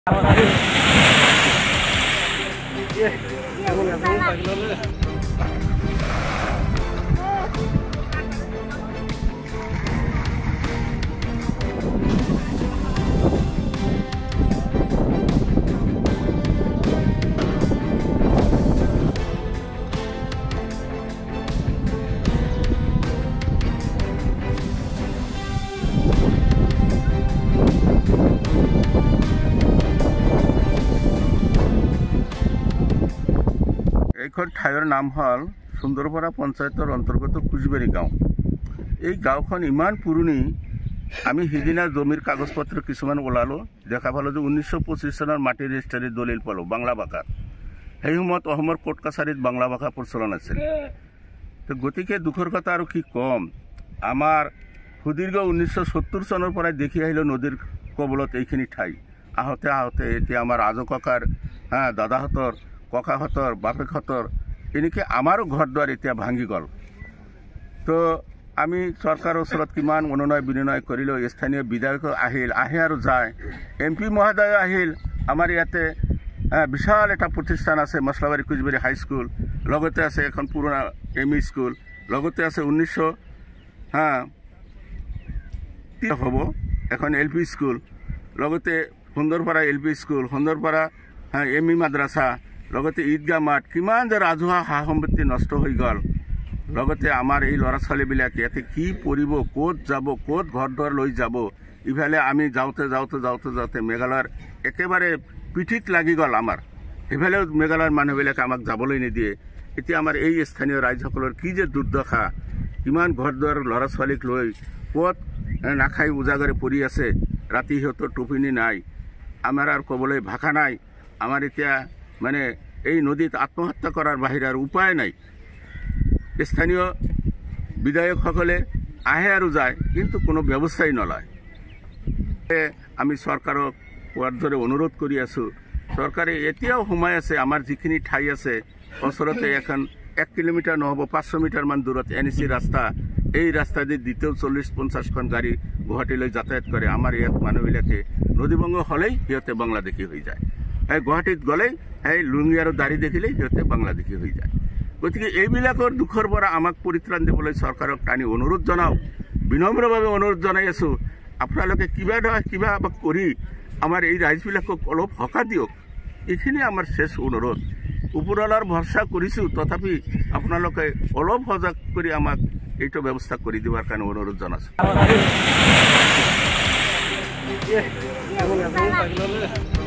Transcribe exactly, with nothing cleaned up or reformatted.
এইখন ঠাইৰ নাম হল সুন্দৰপাৰা পঞ্চায়তৰ অন্তৰ্গত কুচবাৰী গাঁও। এই গাঁওখন ইমান পুৰণি, আমি সিদিনা জমিৰ কাগজ পত্ৰ কিছুমান ওলালো, দেখা পালো যে ঊনৈছশ পঁচিছ চনৰ মাটিৰ ৰেজিষ্টাৰী দলিল পালো বাংলা ভাষাত। সেই সময়ত অসমৰ কোৰ্ট কাছাৰীত বাংলা ভাষা প্ৰচলন আছিল। তো গতিকে দুখৰ কথা আৰু কি কম, আমাৰ সুদীৰ্ঘ ঊনৈছশ সত্তৰ চনৰ পৰাই দেখি আহিলো নদীৰ কবলত এইখিনি ঠাই। আহোঁতে আহোঁতে এতিয়া আমাৰ আজো ককাৰ হা দাদাহঁতৰ ককাহঁতৰ বাপেকহঁতৰ এনেকৈ আমাৰো ঘৰ দুৱাৰ এতিয়া ভাঙি গ'ল। তো আমি চৰকাৰৰ ওচৰত কিমান অনুনয় বিনয় কৰিলোঁ, স্থানীয় বিধায়ক আহিল, আহে আৰু যায়, এম পি মহোদয় আহিল। আমাৰ ইয়াতে বিশাল এটা প্ৰতিষ্ঠান আছে মছলাবাৰী কুচবাৰী হাইস্কুল, লগতে আছে এখন পুৰণা এম ই স্কুল, লগতে আছে ঊনৈছশ হা হ'ব এখন এল পি স্কুল, লগতে Sundarpara L P school, Sundarpara হা এম ই মাদ্ৰাছা, লগতে ঈদগাহ মাঠ, কিমান যে ৰাজহুৱা সা সম্পত্তি নষ্ট হৈ গ'ল। লগতে আমাৰ এই ল'ৰা ছোৱালীবিলাক ইয়াতে কি পঢ়িব, ক'ত যাব, ক'ত ঘৰ দুৱাৰ লৈ যাব। ইফালে আমি যাওঁতে যাওঁতে যাওঁতে যাওঁতে মেঘালয়ৰ একেবাৰে পিঠিত লাগি গ'ল আমাৰ। সেইফালেও মেঘালয়ৰ মানুহবিলাকে আমাক যাবলৈ নিদিয়ে। এতিয়া আমাৰ এই স্থানীয় ৰাইজসকলৰ কি যে দুৰ্দশা, কিমান ঘৰ দুৱাৰ ল'ৰা ছোৱালীক লৈ ক'ত নাখাই উজাগৰে পৰি আছে, ৰাতি সিহঁতৰ টোপনি নাই। আমাৰ আৰু ক'বলৈ ভাষা নাই। আমাৰ এতিয়া মানে এই নদীত আত্মহত্যা কৰাৰ বাহিৰে আৰু উপায় নাই। স্থানীয় বিধায়কসকলে আহে আৰু যায়, কিন্তু কোনো ব্যৱস্থাই নলয়। আমি চৰকাৰক কোৱাৰ দৰে অনুৰোধ কৰি আছোঁ, চৰকাৰে এতিয়াও সোমাই আছে আমাৰ যিখিনি ঠাই আছে ওচৰতে এখন এক কিলোমিটাৰ নহ'ব পাঁচশ মিটাৰমান দূৰত এন এ চি ৰাস্তা, এই ৰাস্তা দি দ্বিতীয় চল্লিছ পঞ্চাছখন গাড়ী গুৱাহাটীলৈ যাতায়াত কৰে। আমাৰ ইয়াত মানুহবিলাকে নদীভংগ হ'লেই সিহঁতে বাংলাদেশী হৈ যায়। এই গুৱাহাটীত গ'লেই সেই লুঙি আৰু দাড়ি দেখিলেই সিহঁতে বাংলাদেশী হৈ যায়। গতিকে এইবিলাকৰ দুখৰ পৰা আমাক পৰিত্ৰাণ দিবলৈ চৰকাৰক টানি অনুৰোধ জনাওঁ, বিনম্ৰভাৱে অনুৰোধ জনাই আছোঁ। আপোনালোকে কিবা নহয় কিবা কৰি আমাৰ এই ৰাইজবিলাকক অলপ সকাহ দিয়ক, এইখিনি আমাৰ শেষ অনুৰোধ। ওপৰৱালাৰ ভৰসা কৰিছোঁ, তথাপি আপোনালোকে অলপ সজাগ কৰি আমাক এইটো ব্যৱস্থা কৰি দিয়াৰ কাৰণে অনুৰোধ জনাইছোঁ।